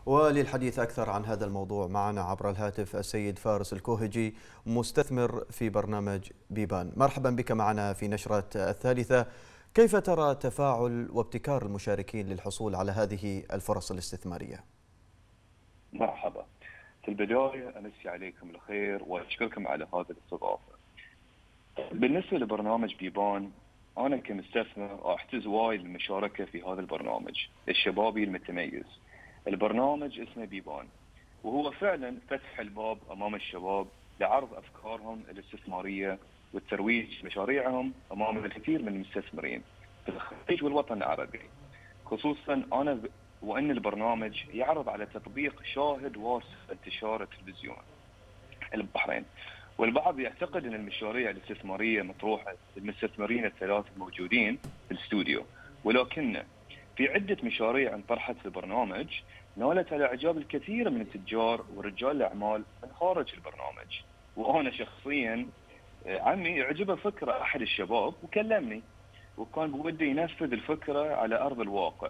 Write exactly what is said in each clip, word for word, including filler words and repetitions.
وللحديث أكثر عن هذا الموضوع معنا عبر الهاتف السيد فارس الكوهجي، مستثمر في برنامج بيبان. مرحبا بك معنا في نشرة الثالثة. كيف ترى تفاعل وابتكار المشاركين للحصول على هذه الفرص الاستثمارية؟ مرحبا. في البداية أمسي عليكم الخير وأشكركم على هذه الاستضافة. بالنسبة لبرنامج بيبان، أنا كمستثمر أحتز وايد بالمشاركة في هذا البرنامج الشبابي المتميز. البرنامج اسمه بيبان، وهو فعلا فتح الباب أمام الشباب لعرض أفكارهم الاستثمارية والترويج مشاريعهم أمام الكثير من المستثمرين في الخليج والوطن العربي. خصوصا أنا ب... وأن البرنامج يعرض على تطبيق شاهد واسع انتشار التلفزيون البحرين، والبعض يعتقد أن المشاريع الاستثمارية مطروحة للمستثمرين الثلاث الموجودين في الاستوديو، ولكن في عدة مشاريع انطرحت في البرنامج نالت على إعجاب الكثير من التجار ورجال الأعمال من خارج البرنامج. وأنا شخصيا عمي اعجبه فكرة أحد الشباب وكلمني، وكان بوده ينفذ الفكرة على أرض الواقع.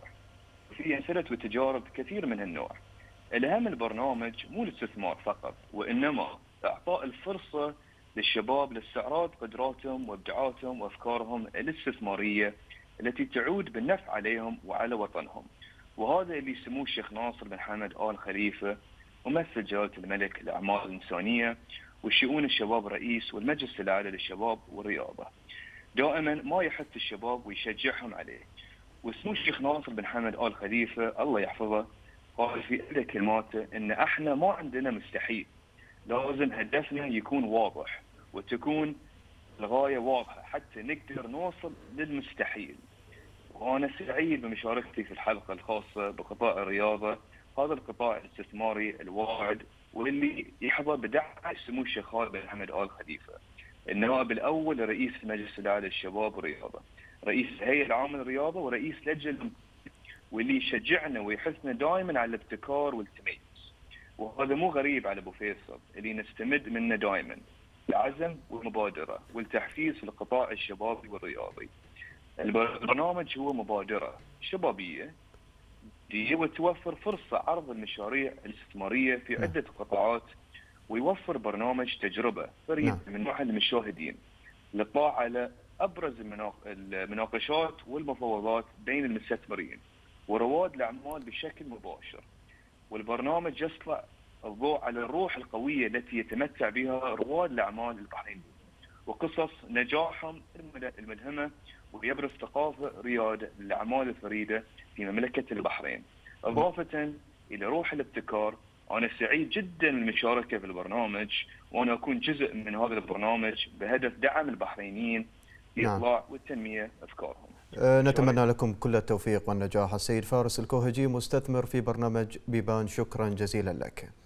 في أمثلة وتجارب كثير من هالنوع. الأهم البرنامج مو الاستثمار فقط، وإنما إعطاء الفرصة للشباب لاستعراض قدراتهم وابداعاتهم وأفكارهم الاستثمارية التي تعود بالنفع عليهم وعلى وطنهم. وهذا اللي يسموه الشيخ ناصر بن حمد آل خليفة ممثل جلالة الملك للأعمال الإنسانية والشؤون الشباب رئيس والمجلس الأعلى للشباب والرياضة. دائما ما يحث الشباب ويشجعهم عليه. وسمو الشيخ ناصر بن حمد آل خليفة الله يحفظه قال في إحدى كلماته إن احنا ما عندنا مستحيل، لازم هدفنا يكون واضح وتكون الغاية واضحة حتى نقدر نوصل للمستحيل. وأنا سعيد بمشاركتي في الحلقة الخاصة بقطاع الرياضة، هذا القطاع الاستثماري الواعد واللي يحظى بدعم سمو الشيخ خالد بن حمد آل خليفة، النائب الأول لرئيس مجلس الأعلى للشباب والرياضة، رئيس الهيئة العامة للرياضة ورئيس لجنة، واللي يشجعنا ويحثنا دائما على الابتكار والتميز. وهذا مو غريب على أبو فيصل اللي نستمد منه دائما، العزم والمبادرة والتحفيز في القطاع الشبابي والرياضي. البرنامج هو مبادرة شبابية وتوفر فرصة عرض المشاريع الاستثمارية في عدة قطاعات، ويوفر برنامج تجربة فريدة من نوع المشاهدين للإطلاع على أبرز المناقشات والمفاوضات بين المستثمرين ورواد الأعمال بشكل مباشر. والبرنامج يسطع الضوء على الروح القوية التي يتمتع بها رواد الأعمال البحرينيين وقصص نجاحهم الملهمة، ويبرز ثقافة ريادة للأعمال الفريدة في مملكة البحرين. إضافة إلى روح الابتكار، أنا سعيد جدا بالمشاركة في البرنامج، وأنا أكون جزء من هذا البرنامج بهدف دعم البحرينيين في إطلاع والتنمية أفكارهم. أه نتمنى لكم كل التوفيق والنجاح. السيد فارس الكوهجي، مستثمر في برنامج بيبان، شكرا جزيلا لك.